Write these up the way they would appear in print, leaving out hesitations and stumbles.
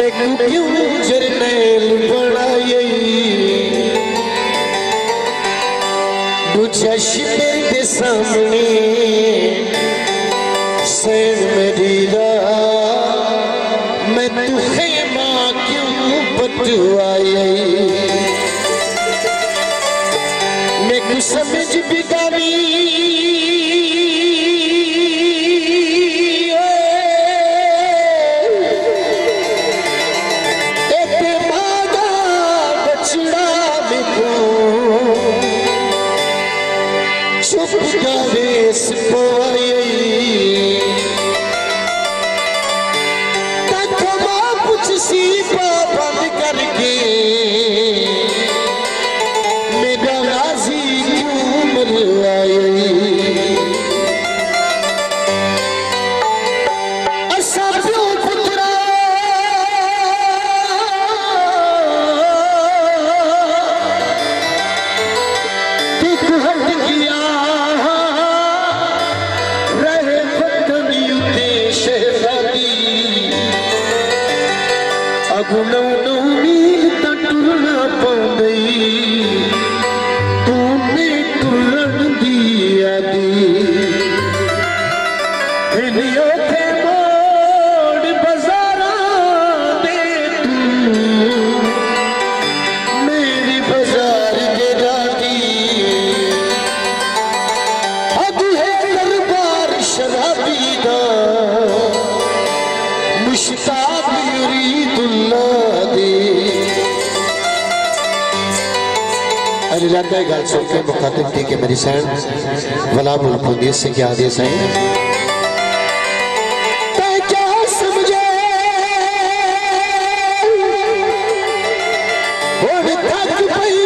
मैं क्यों जरनैल बनाई चश्मे के सामने सैन मेरीरा मैं तू खेमा क्यों पटवाई मैं कुछ समझ बिगाड़ी गल सुन के मुखातिब थी कि मेरी सैन वला मुल्क से क्या आदेश है क्या समझे थक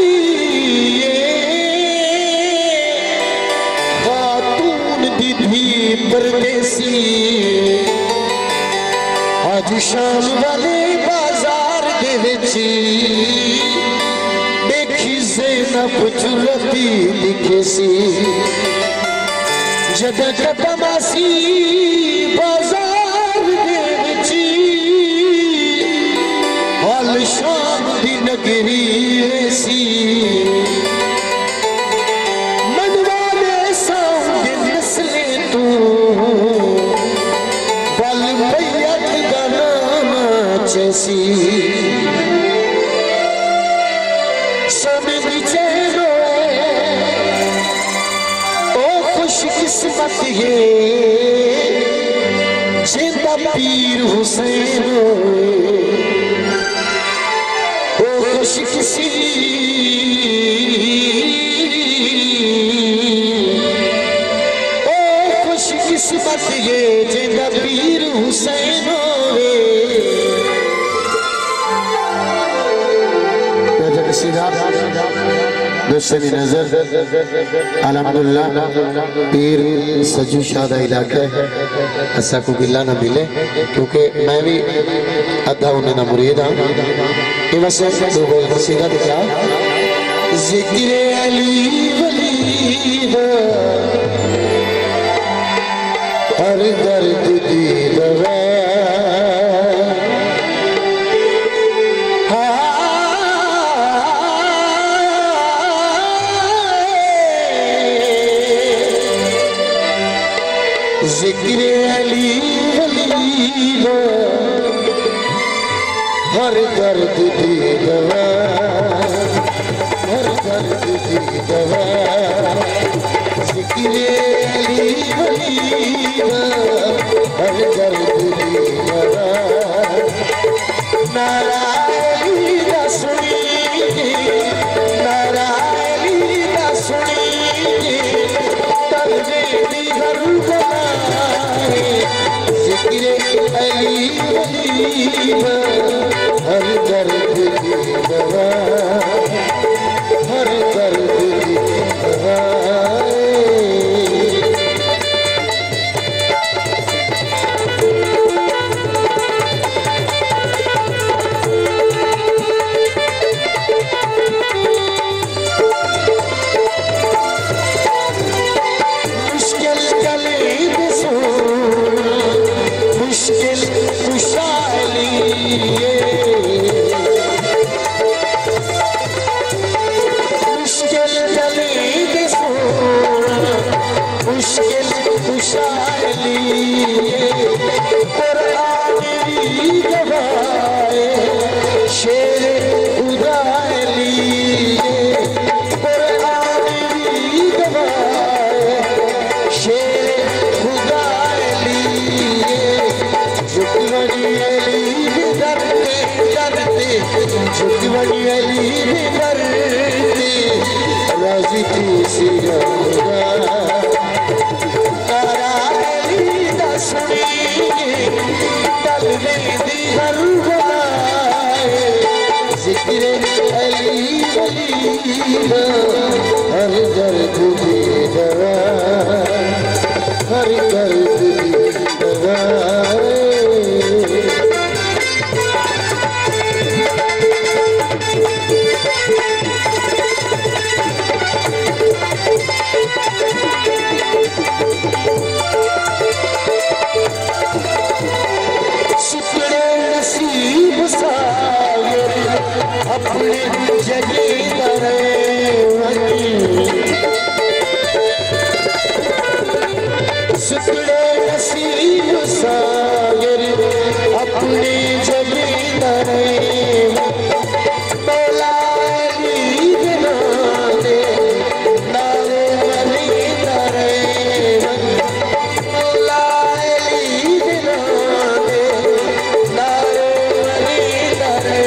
खातून दीदी परदेसी आज शाम वाले बाजार दे विच चुलती दिखे सी जद कदमासी बाजार दे विची हाल शाम दी नगरी सी मनवाले साउंड नस्ले तू बल पैयत गाना चैसी किस्मत ये जिंदा पीर हुसैन ओ खुश किसी ओ खुश किस्मत ये जिंदा पीर हुसैन दोस्तनी नजर अल्हम्दुलिल्लाह पीर सजू शादा इलाका है ऐसा को गिला ना मिले क्योंकि मैं भी अद्धा उन्हें ना मुरीद हाँ ये बस दो बोल सीधा दिखा जिक्र अली वली हर दर्द दी दवा जिक्र अली वली हर दर्द दी दवा हर दर्द दी दवा जिक्र अली वली हर दर्द दी दवा नारायणी दा सुनी नारायणी दा सुनी तलवे दी हर जिक्र अली वली हर दर्द की दवा हर दर्द की दवा मुश्किल खुशहाली झुक बड़ी अली भी करती राजी थी सिया तारा अली दा सुनी तल दी हर बनाए जिक्र अली वली हर दर्द दी दवा हर दर्द दी दवा अपने जगह सुखड़े नसीब सागर अपने जगह मौला अली नारे नारे मनी नारे मौला अली नारे नारे मनी नारे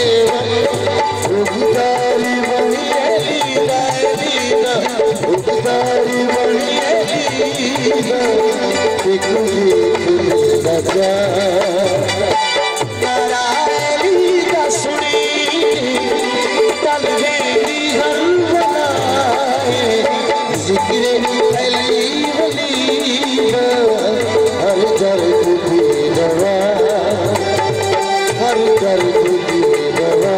उगतारी बनी अलीना अलीना उगतारी बनी अलीना देखूंगी लगा तारा अलीना सुनी तल दी हर बनाए जिक्र अली वलीना हर दर्द की दवा हर दर्द की दवा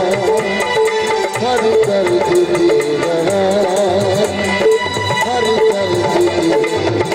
हर दर्द की दवा हर दर्द की